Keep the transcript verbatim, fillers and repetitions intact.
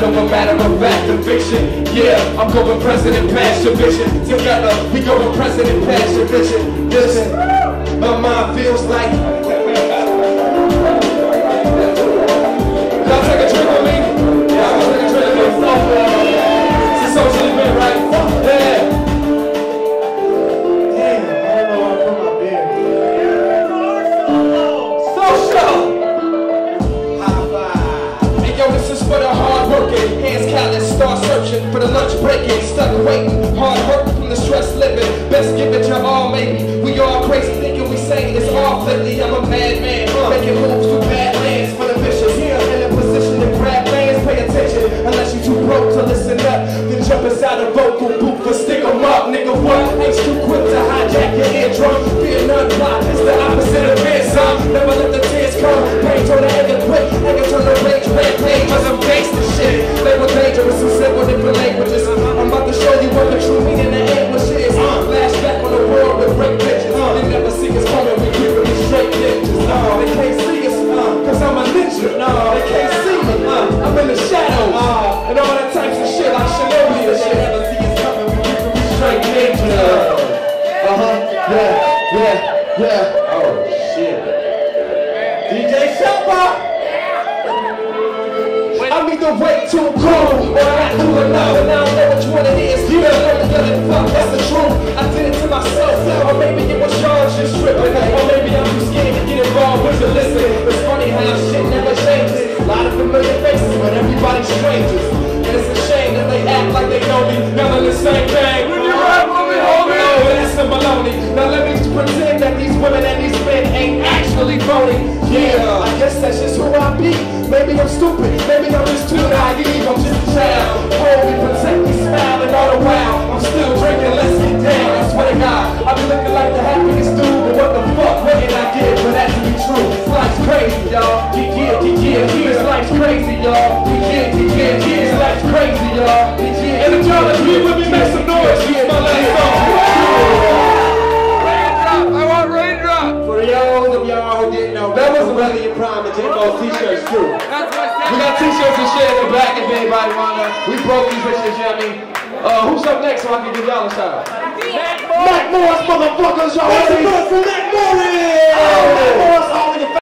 of a matter of fact conviction. Yeah, I'm going president past your vision. Together, we going president past your vision. Listen, my mind feels like. Y'all take a drink with me? Yeah, I'm gonna take a drink with me. It's a social event, right? Yeah. Damn, I don't know where I put my beer. Social! High five. Hey, yo, this is for the hard working. Hands callous, start searching for the lunch breaking. Stuck waiting, hard work from the stress living. Best give it your all, maybe. We all crazy thinking we saying it's all lately. I'm a madman, making moves through bad lands for the vicious. Here in a position to grab lands, pay attention. Unless you too broke to listen up, then jump inside a vocal booth for stick 'em up, nigga. What? Ain't too quick to hijack your eardrum. Fear none plot, it's the opposite of fear, son. Never let the tears come. Pain told the anger quick, anger turn the rage red page. Cause I'm gangsta shit. They were dangerous and simple different languages. I'm about to show you what the true meaning of anguish is. Flashback on the world with great pictures. They never see us coming, we keep it straight ninjas. No, they can't see us, uh, cause I'm a ninja. No, they can't see me, uh, I'm in the shadows. Uh, and all that types of shit like Shinobi and shit. They never see us coming, we keep it straight ninjas. Uh-huh, yeah, yeah, yeah. Oh, shit. D J Shopper! I need to wait too cool, or I got to enough, and I don't know which one it is. You don't know the other fuck, that's the truth. I did it to myself, or maybe it was Sean just tripping, or maybe I'm too scared to get involved with the listen. It's funny how shit never changes. A lot of familiar faces, but everybody's strangers. And it's a shame that they act like they know me, yelling the same thing. When you rap with me, homie, oh, that's some baloney. Now let me pretend that these women and these men ain't actually phony. Yeah, I guess that's just who I be. Maybe I'm stupid, maybe I'm just too naive. I'm just a child. Hold me, protect me, smile, and all the while I'm still drinking, let's get down. I swear to God, I be looking like the happiest dude. But what the fuck, what did I get for that to be true? Life's crazy, y'all. Yeah, yeah, yeah, yeah. This life's crazy, y'all. Yeah, yeah, yeah, yeah. This life's crazy, y'all. And if y'all agree with me, make some noise. Here's my last song. Raindrop, I want raindrop. For y'all of y'all who didn't know, that was a Rebellion Prime and J-Ball t-shirts too. We got t-shirts and shit in the back if anybody wanna. We broke these bitches, you know what I mean? Uh, who's up next so I can give y'all a shout out? Mac Morris, motherfuckers, y'all ready? Mac Morris! Oh, Mac Morris, all in your face.